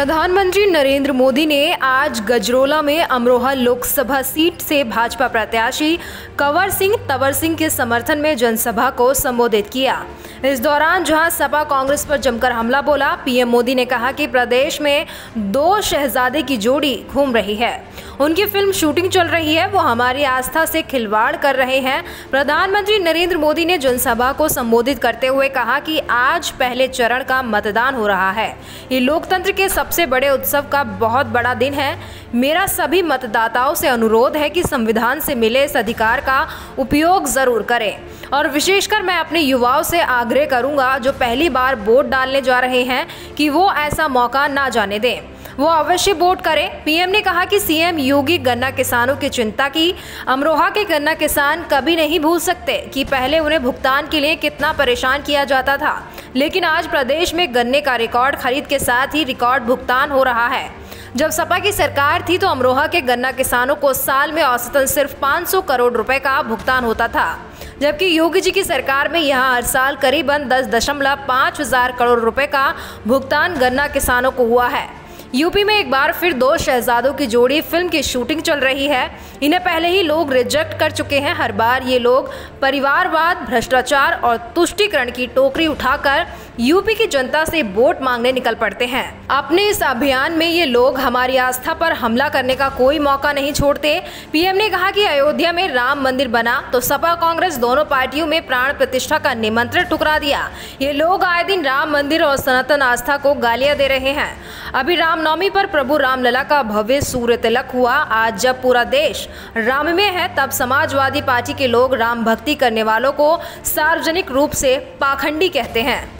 प्रधानमंत्री नरेंद्र मोदी ने आज गजरोला में अमरोहा लोकसभा सीट से भाजपा प्रत्याशी कंवर सिंह तंवर सिंह के समर्थन में जनसभा को संबोधित किया। इस दौरान जहां सपा कांग्रेस पर जमकर हमला बोला, पीएम मोदी ने कहा कि प्रदेश में दो शहजादे की जोड़ी घूम रही है, उनकी फिल्म शूटिंग चल रही है, वो हमारी आस्था से खिलवाड़ कर रहे हैं। प्रधानमंत्री नरेंद्र मोदी ने जनसभा को संबोधित करते हुए कहा कि आज पहले चरण का मतदान हो रहा है। ये लोकतंत्र के सबसे बड़े उत्सव का बहुत बड़ा दिन है। मेरा सभी मतदाताओं से अनुरोध है कि संविधान से मिले इस अधिकार का उपयोग जरूर करें और विशेषकर मैं अपने युवाओं से आग्रह करूंगा जो पहली बार वोट डालने जा रहे हैं कि वो ऐसा मौका ना जाने दें, वो अवश्य वोट करें। पीएम ने कहा कि सीएम योगी गन्ना किसानों की चिंता की। अमरोहा के गन्ना किसान कभी नहीं भूल सकते कि पहले उन्हें भुगतान के लिए कितना परेशान किया जाता था, लेकिन आज प्रदेश में गन्ने का रिकॉर्ड खरीद के साथ ही रिकॉर्ड भुगतान हो रहा है। जब सपा की सरकार थी तो अमरोहा के गन्ना किसानों को साल में औसतन सिर्फ 500 करोड़ रुपए का भुगतान होता था, जबकि योगी जी की सरकार में यहां हर साल करीबन 10.5 हजार करोड़ रुपए का भुगतान गन्ना किसानों को हुआ है। यूपी में एक बार फिर दो शहजादों की जोड़ी फिल्म की शूटिंग चल रही है। इन्हें पहले ही लोग रिजेक्ट कर चुके हैं। हर बार ये लोग परिवारवाद, भ्रष्टाचार और तुष्टीकरण की टोकरी उठाकर यूपी की जनता से वोट मांगने निकल पड़ते हैं। अपने इस अभियान में ये लोग हमारी आस्था पर हमला करने का कोई मौका नहीं छोड़ते। पीएम ने कहा कि अयोध्या में राम मंदिर बना तो सपा कांग्रेस दोनों पार्टियों में प्राण प्रतिष्ठा का निमंत्रण ठुकरा दिया। ये लोग आए दिन राम मंदिर और सनातन आस्था को गालियां दे रहे हैं। अभी रामनवमी पर प्रभु रामलला का भव्य सूर्य तिलक हुआ। आज जब पूरा देश राममय है, तब समाजवादी पार्टी के लोग राम भक्ति करने वालों को सार्वजनिक रूप से पाखंडी कहते हैं।